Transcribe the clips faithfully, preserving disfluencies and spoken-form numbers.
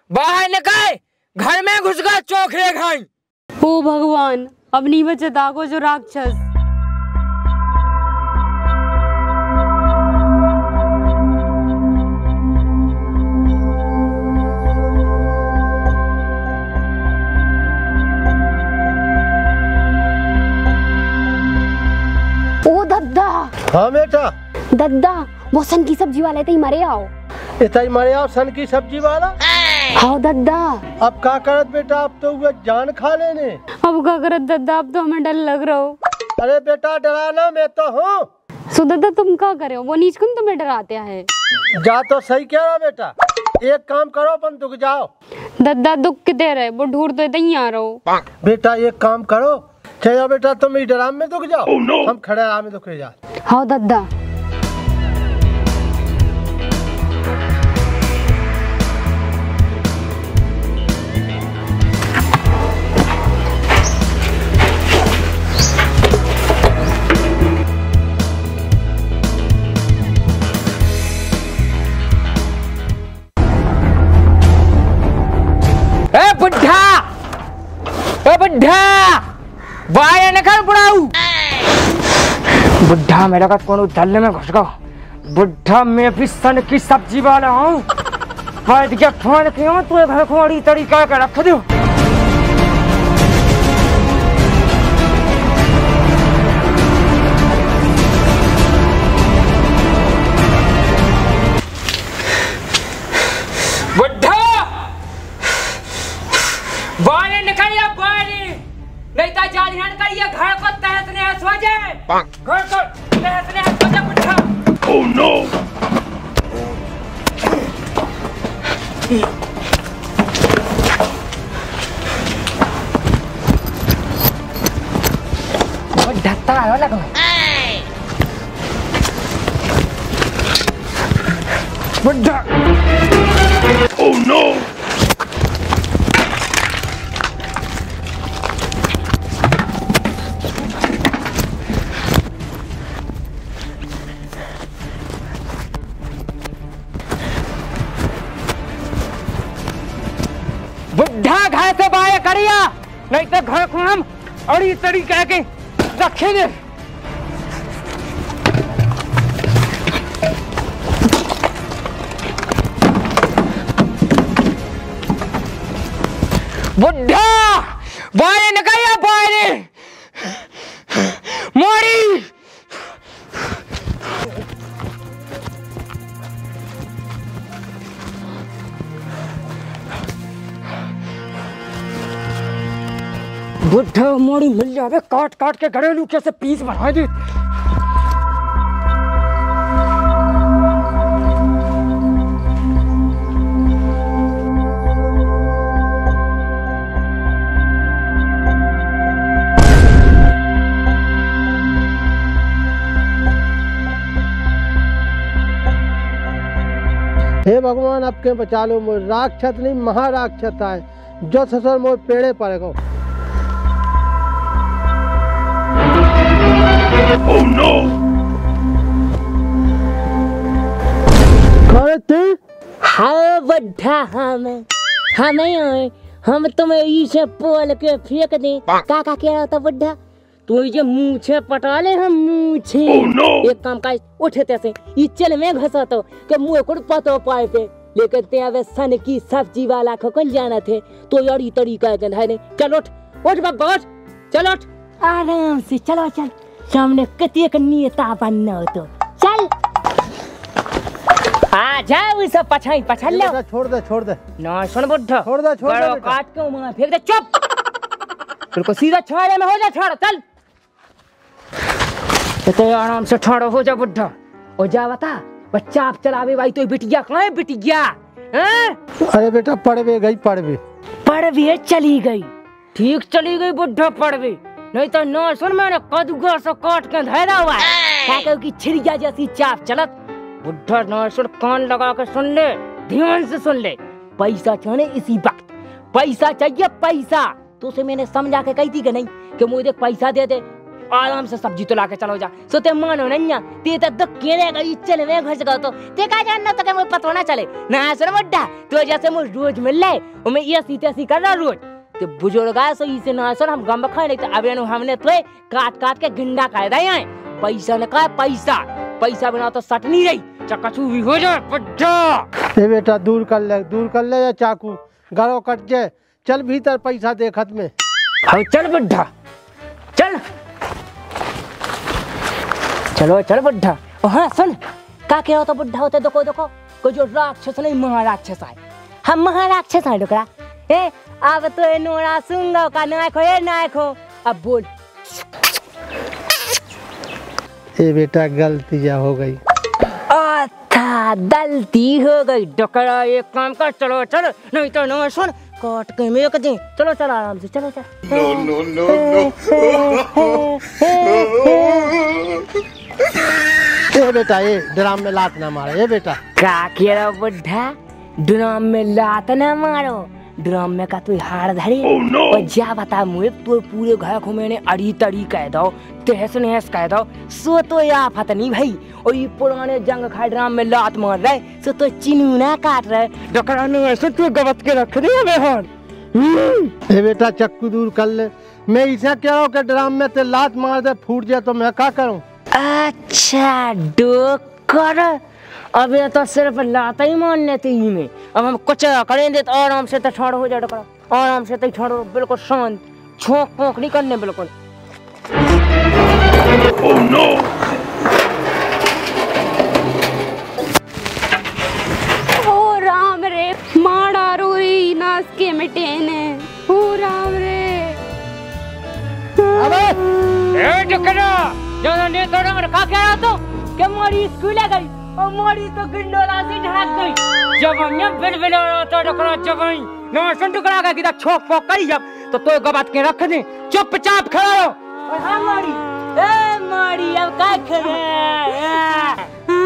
बाहर निकल, घर में घुस गया चोखड़े खाई। ओ भगवान, अब नहीं बचे दागो जो राक्षस। ओ दद्दा। हाँ बेटा। दद्दा, वो सन की सब्जी वाले ते ही मरे आओ। इतना ही मरे आओ सन की सब्जी वाला। हाँ दद्दा। अब क्या करत बेटा, अब तो वो जान खा लेने। अब क्या करत दद्दा, अब तो हमें डर लग रहा हो। अरे बेटा डराना मैं तो हूँ। सो दद्दा तुम क्या करे हो, वो नीच कुन तुम्हें डराते हैं। जा तो सही कह रहा बेटा, एक काम करो अपन दुख जाओ। दद्दा दुख कितने रहे, वो ढूंढ तो इतनी आ रहा हो। बेटा एक काम करो, चलो बेटा तुम इस डराम में दुख जाओ। oh, no. हम खड़े आराम में दुख जा। हाँ दद्दा। ए बुढ़ा, ए बुढ़ा, बाहर निकल बुढ़ाऊ। बुढ़ा मेरा का कौन दल्ले में घुस गया। बुढ़ा मैं भी सन की सब्जी वाला हूँ। बैठ गया फोन क्यों तू घर को बड़ी तरीका का रख दो। बुढ़ा बाहर निकल या बाहर, नहीं तो जान करिए घर को तहस नहस हो जाए। घर को तहस नहस हो जाए बुढ़ा। Oh no. बुढ़ा तारा लगो। बुढ़ा। Oh no. बुढ़ा घर से बाहर करिया, नहीं तो घर को हम अड़ी तड़ी कह के रखेंगे। बुढ़ा बाहर निकलिया, बाहर मोरी। बुढ़ा मोड़ी मिल जावे, काट काट के घरेलू कैसे पीस बना दे। हे भगवान अब के बचा लो, मोर राक्षस नहीं महाराक्षस आए जो ससुर मोर पेड़े पर गो। Oh no! हाँ बुढ़ा, हमें हमें हम तुम्हें इसे पोल के फेंक दे। का का कह रहा था बुढ़ा, तू ये मूछे पटा ले हम मूछे। oh, no. एक काम का उठते से ये चल में घसा तो के मुंह कुड़ पतो पाए पे, लेकिन ते अबे सन की सब्जी वाला को कौन जाना थे तो यारी तरीका के है। चलो उठ उठ बाबा उठ, चलो उठ आराम से, चलो चल सामने कतिक नेता बनना तो चल। आ जाओ इसे पछाई पछल लो। छोड़ दे छोड़ दे ना सुन बुढ़ा, छोड़ दे छोड़ दे काट के मुंह फेंक दे। चुप, बिल्कुल सीधा छाड़े में हो जा। छाड़ चल तो आराम से छाड़ो हो जा बुढ़ा। और जा बता बच्चा आप चलावे भाई तो बिटिया कहाँ है बिटिया? अरे बेटा पढ़वे गई, पढ़वे पढ़वे चली गई। ठीक चली गई बुढ़ा पढ़वे, नहीं तो ना सुन मैंने कदूगा से काट के धैरा हुआ है क्या कि छिड़िया जैसी चाप चलत। बुढ़ा ना सुन, कान लगा के सुन ले, ध्यान से सुन ले। पैसा चाहिए इसी वक्त, पैसा चाहिए पैसा। तो उसे मैंने समझा के कही थी कि नहीं कि मुझे पैसा दे दे, आराम से सब्जी तो लाके चलो जा। सो ते मानो नैया ते तो केरे गई चल में घस गयो तो ते का जानना तो के मुझे पता ना चले ना सर बड्डा तो जैसे मुझे रोज मिल ले और मैं ये सीते सी कर रहा रोज ते बुजुर्ग आए सो इसे ना सर हम गम खाए नहीं तो अब हमने तो काट काट के गिंडा खाए दे आए पैसा ने कहा पैसा पैसा बिना तो सट नहीं रही चकचू भी हो जाए बड्डा। ए बेटा दूर कर ले दूर कर ले या चाकू गरो कट जाए। चल भीतर पैसा दे खत में। हाँ चल बुढ़ा चल चलो चल बुढ़ा। हाँ सुन का क्या होता बुढ़ा होता देखो देखो को जो राक्षस नहीं महाराक्षस आए हम महाराक्षस आए डोकरा ए अब तो ए नोरा सुंगा का नाखो ए नाखो अब बोल। ए बेटा गलती जा हो गई। अच्छा गलती हो गई डोकरा एक काम कर चलो चल नहीं तो ना सुन काट के मेक दे चलो चल आराम से चलो चल। नो नो नो ए बेटा ये ड्राम में लात ना मारो। ए बेटा का केरा बुढ़ा ड्राम में लात ना मारो ड्राम में का तू हार धरी oh, no. और जा बता मुझे तो पूरे घर को मैंने अड़ी तड़ी कह दो तहस नहस कह दो सो तो या फत नहीं भाई और ये पुराने जंग खा ड्राम में लात मार रहे सो तो चिनूना काट रहे डकरा ने ऐसे तू गवत के रख दिया बेहन। ए बेटा चक्कू दूर कर ले। मैं इसे कह रहा हूँ कि ड्राम में ते लात मार दे फूट जाए तो मैं क्या करूँ। अच्छा डोकर अब ये तो सिर्फ लाता ही मारने थे ही में अब हम कुछ करेंगे तो आराम से तो छोड़ हो जाए आराम से तो छोड़ो बिल्कुल शांत छोंक पोंक नहीं करने बिल्कुल। oh, no. ओ राम रे माड़ा रोई नास के मिटेने ओ राम रे। अबे ए डकरा जो ने तो रंग का क्या तो के मोरी स्कूल आ गई और मोरी तो गिंडोला से ढाक गई जब हम बिलबिल तो डकरा जब ना सुन टुकड़ा का किदा छोक पोक करी जब तो तो गबात के रख दे चुपचाप खड़ा रहो। और हां मोरी ए मोरी अब का करे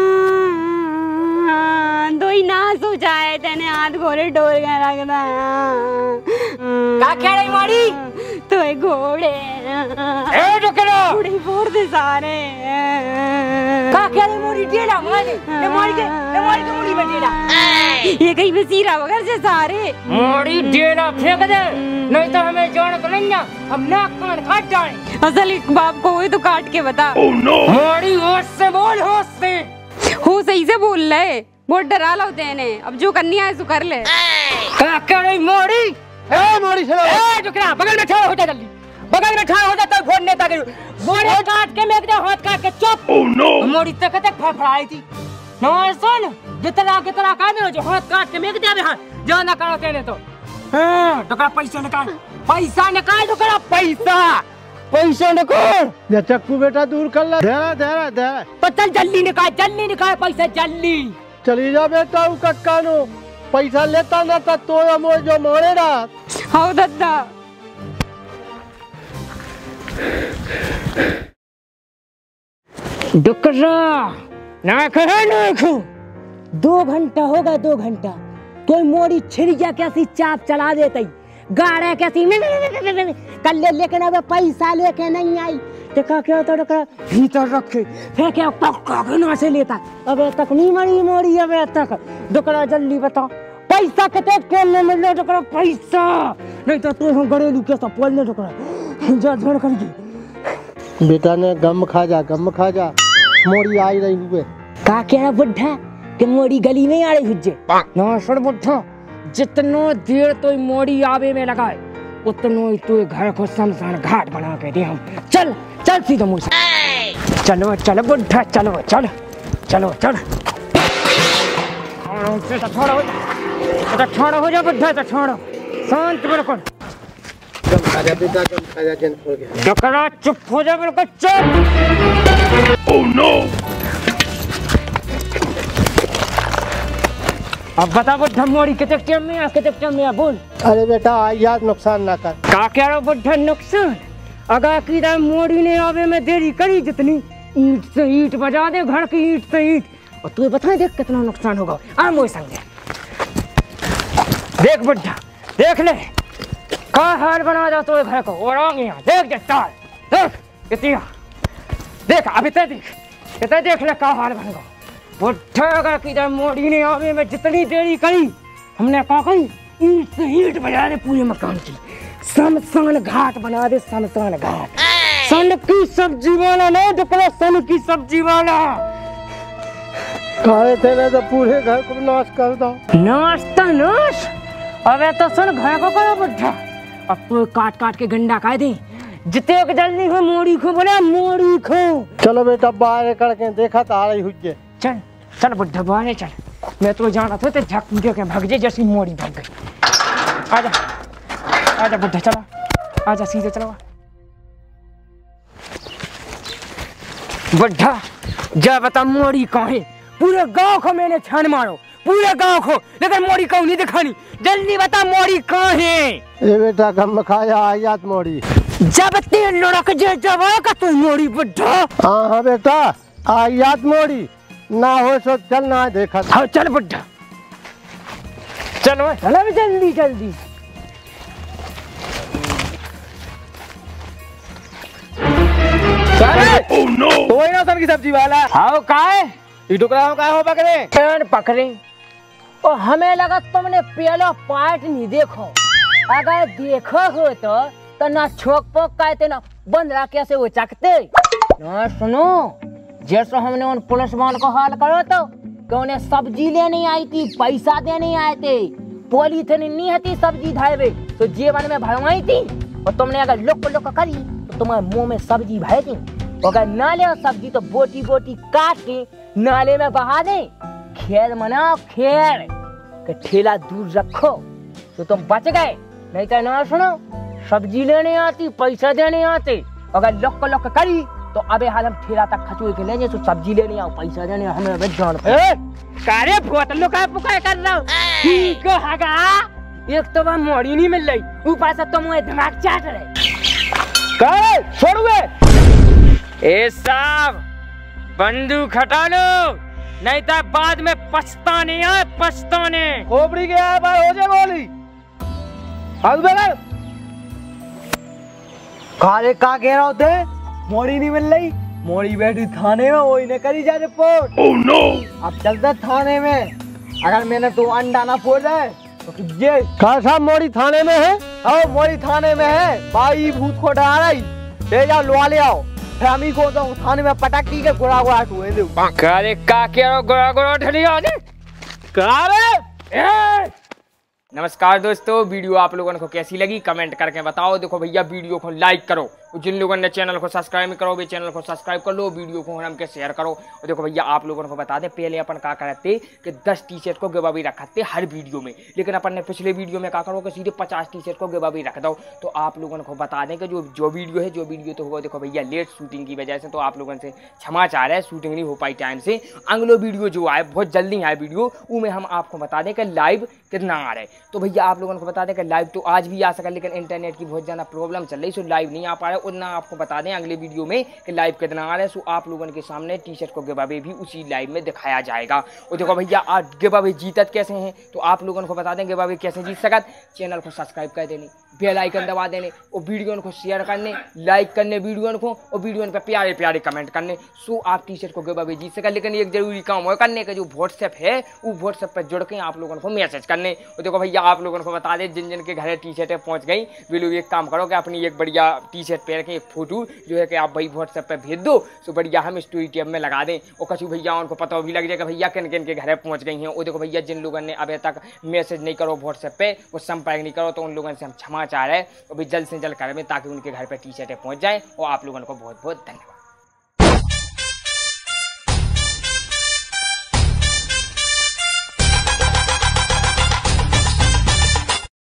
दो ही नास हो जाए तेने हाथ घोड़े डोल गए लगता का कह रही मोरी तो एक घोड़े ए डकरा घोड़े फोड़ दे सारे का कह रही मोरी डेला मारे ए मोरी के ए मोरी के मोरी में डेला ये कहीं पे सीरा वगैरह से सारे मोरी डेला फेंक दे नहीं तो हमें जान तो नहीं हम नाक कान काट जाए। असल एक बाप को हुई तो काट के बता। oh, no. मोरी होश से बोल होश से हो सही से बोल ले बहुत डरा लो तेने अब जो करनी है सो कर ले। का कह रही मोरी ए मोरी से ए डकरा बगल में ठहर हो जा जल्दी बगल में ठहर हो जा तो फोन नेता के मोरी काट के मेक दे हाथ काट के चुप। oh, no. मोरी तक तक फड़फड़ाई थी ना सुन जितना कितना का दे जो हाथ काट के मेक दे अबे हाथ जो ना करो तेने तो हां डकरा पैसा निकाल पैसा निकाल डकरा पैसा पैसा निकाल। ये चक्कू बेटा दूर कर ले धरा धरा धरा तो चल जल्दी निकाल जल्दी निकाल पैसा जल्दी चली जा बेटा उ कक्कानो पैसा लेता ना तो तो मोर जो मोरे ना। हाँ दादा डकरा ना कहे ना खो दो घंटा होगा दो घंटा कोई मोरी छिड़िया कैसी चाप चला देते गाड़े कैसी कल ले लेकिन अब पैसा लेके नहीं आई तो क्या क्या होता डकरा भीतर रखे फिर क्या पक्का के ना से लेता अबे तक नहीं मरी मोरी अबे तक डकरा जल्दी बता पैसा कितने खेलने में ले डकरा पैसा नहीं तो तू हम घरेलू कैसा बोलने डकरा जा झड़ कर बेटा ने गम खा जा गम खा जा मोरी आई रही हुए का कह बुढ़ा कि मोरी गली में आ रही हुज्जे ना सुन बुढ़ा जितनो देर तो मोरी आवे में लगाए उतनो ही तू घर को शमशान घाट बना के दे हम चल चल सीधा मुंह से चलो चलो बुढ़ा चलो चलो चलो चलो आराम से छोड़ो तो छोड़ो हो जा बुढ़ा तो छोड़ो शांत बिल्कुल गम खा जा बेटा गम खा जा जन हो गया डकरा चुप हो जा बिल्कुल चुप। ओह नो अब बता बुढ़ा मोरी कितने टाइम में आ कितने टाइम में आ बोल। अरे बेटा याद नुकसान ना कर का कह रहा बुढ़ा नुकसान अगर की मोरी ने आवे में देरी करी जितनी ईंट से ईंट बजा दे घर की ईंट से ईंट और तू बता देख कितना नुकसान होगा आ मोई संग देख बुढ़ा देख ले का हाल बना दो तो घर को और आगे यहाँ देख देख चाल देख इतना देख अब इतना देख इतना देख ले का हाल बन गया। बुढ़ा अगर किधर मोड़ी ने आवे में जितनी देरी करी हमने कहा कही ईंट से ईंट बजा दे पूरे मकान की। शमशान घाट बना दे शमशान घाट। सन की सब्जी वाला नहीं दुपड़ा सन की सब्जी वाला। कहे थे ना तो पूरे घर को नाश कर दो। नाश तो नाश अबे तो सुन घर को करो बुढ़ा। अब तो काट काट के गंडा कह दे जितने को जल्दी हो मोड़ी खो बोले मोड़ी खो। चलो बेटा बाहर करके देखा तो आ रही हुई। चल चल बुढ़ा बाहर चल। मैं तो जाना था तो झक दे के भाग जे जैसी मोड़ी भाग गई। आजा आजा बुढ़ा चला आजा सीधे चलो। बुढ़ा जा बता मोड़ी कहाँ है। पूरे गांव को मैंने छान मारो पूरे गांव को लेकिन मोड़ी कहूँ नहीं दिखानी। जल्दी बता मोड़ी कहाँ है। ए बेटा गम खाया आयात मोड़ी जब तेल लड़क जे जब का तू मोड़ी बुढ़ा। हाँ हाँ बेटा आयात मोड़ी ना हो सो चल ना देखा। हाँ चल बुढ़ा चलो चलो जल्दी जल्दी। ओह नो तो वही ना सन की सब्जी वाला। हाँ का है ये टुकड़ा का हो पकड़े पेड़ पकड़े। ओ हमें लगा तुमने पहला पार्ट नहीं देखो। अगर देखो हो तो तो ना छोक पोक कहते ना बंदरा कैसे वो चकते ना। सुनो जैसे हमने उन पुलिस वालों को हाल करो तो कि उन्हें सब्जी लेने आई थी पैसा देने आए थे पॉलीथिन नहीं आती सब्जी धावे तो जेवन में भरवाई थी और तुमने अगर लुक लुक करी तो तुम्हारे मुंह में सब्जी भर दी। अगर ना ले सब्जी तो बोटी बोटी काट के नाले में बहा दे। खेर मनाओ खेर के ठेला दूर रखो तो तुम बच गए। नहीं तो ना सुनो सब्जी लेने आती पैसा देने आते अगर लुक लुक करी तो अबे हाल हम ठेला तक खचोए के ले जाए तो सब्जी लेने आओ पैसा देने हमें जान कारे बोतलों का पुकार कर रहा हूँ। ठीक हैगा एक तो वह मोड़ी नहीं मिल रही ऊपर से तुम मुझे दिमाग चाट रहे। कारे छोड़ुए ए साहब बंदूक हटा लो नहीं तो बाद में पछताने आए पछताने। खोपड़ी के आए भाई हो जाए गोली। हाथ बगल कारे का कह रहा होते मोड़ी नहीं मिल रही। मोड़ी बैठी थाने में वही ने करी जा रिपोर्ट। ओह नो अब चलते थाने में। अगर मैंने तू अंडा ना फोड़ है तो ये कहा साहब मोड़ी थाने में है। हाँ मोड़ी थाने में है भाई भूत को डरा रही ले जाओ लुआ ले आओ। फैमिली को तो थाने में पटाखी के गुड़ा गुड़ा हुए दे। कारे का क्या गुड़ा गुड़ा ढली आ दे कारे। नमस्कार दोस्तों वीडियो आप लोगों को कैसी लगी कमेंट करके बताओ। देखो भैया वीडियो को लाइक करो जिन लोगों ने चैनल को सब्सक्राइब करो वे चैनल को सब्सक्राइब कर लो वीडियो को हम के शेयर करो। और देखो भैया आप लोगों को बता दें पहले अपन क्या करते कि दस टी शर्ट को गिव अवे रखते हर वीडियो में लेकिन अपन ने पिछले वीडियो में क्या करो कि सीधे पचास टी शर्ट को गिव अवे रख दो। तो आप लोगों को बता दें कि जो जो वीडियो है जो वीडियो तो होगा देखो भैया लेट शूटिंग की वजह से तो आप लोगों से क्षमा चाह रहे हैं शूटिंग नहीं हो पाई टाइम से। अगलो वीडियो जो आए बहुत जल्दी आए वीडियो उनमें हम आपको बता दें कि लाइव कितना आ रहा है। तो भैया आप लोगों को बता दें कि लाइव तो आज भी आ सका लेकिन इंटरनेट की बहुत ज़्यादा प्रॉब्लम चल रही सो लाइव नहीं आ पा रहा है। उतना आपको बता दें अगले वीडियो में कि लाइव कितना आ रहा है। सो आप लोगों के सामने टी शर्ट को गिव अवे भी उसी लाइव में दिखाया जाएगा। और देखो भैया आज गिव अवे जीतत कैसे हैं तो आप लोगों को बता दें गिव अवे कैसे जीत सकत। चैनल को सब्सक्राइब कर देने बेल आइकन दबा देने और वीडियो को शेयर करने लाइक करने वीडियो को और वीडियो पे प्यारे प्यारे कमेंट करने। सो आप टी शर्ट को गिव अवे जीत सका। लेकिन एक जरूरी काम हो करने का जो व्हाट्सएप है वो व्हाट्सएप पर जुड़ के आप लोगों को मैसेज करने। और देखो भैया आप लोगों को बता दें जिन जिन के घर टी शर्टें पहुंच गई वे लोग एक काम करो कि अपनी एक बढ़िया टी शर्ट पहन के एक फोटो जो है कि आप भाई व्हाट्सएप पे भेज दो सो बढ़िया हम स्टोरी टैब में लगा दें और कछु भैया उनको पता भी लग जाएगा भैया किन किन के घर पहुंच गई हैं। और देखो भैया जिन लोगों ने अभी तक मैसेज नहीं करो व्हाट्सएप पे वो संपर्क नहीं करो तो उन लोगों से हम क्षमा चाह रहे हैं और जल्द से जल्द करें ताकि उनके घर पर टी शर्टें पहुंच जाएं। और आप लोगों को बहुत बहुत धन्यवाद।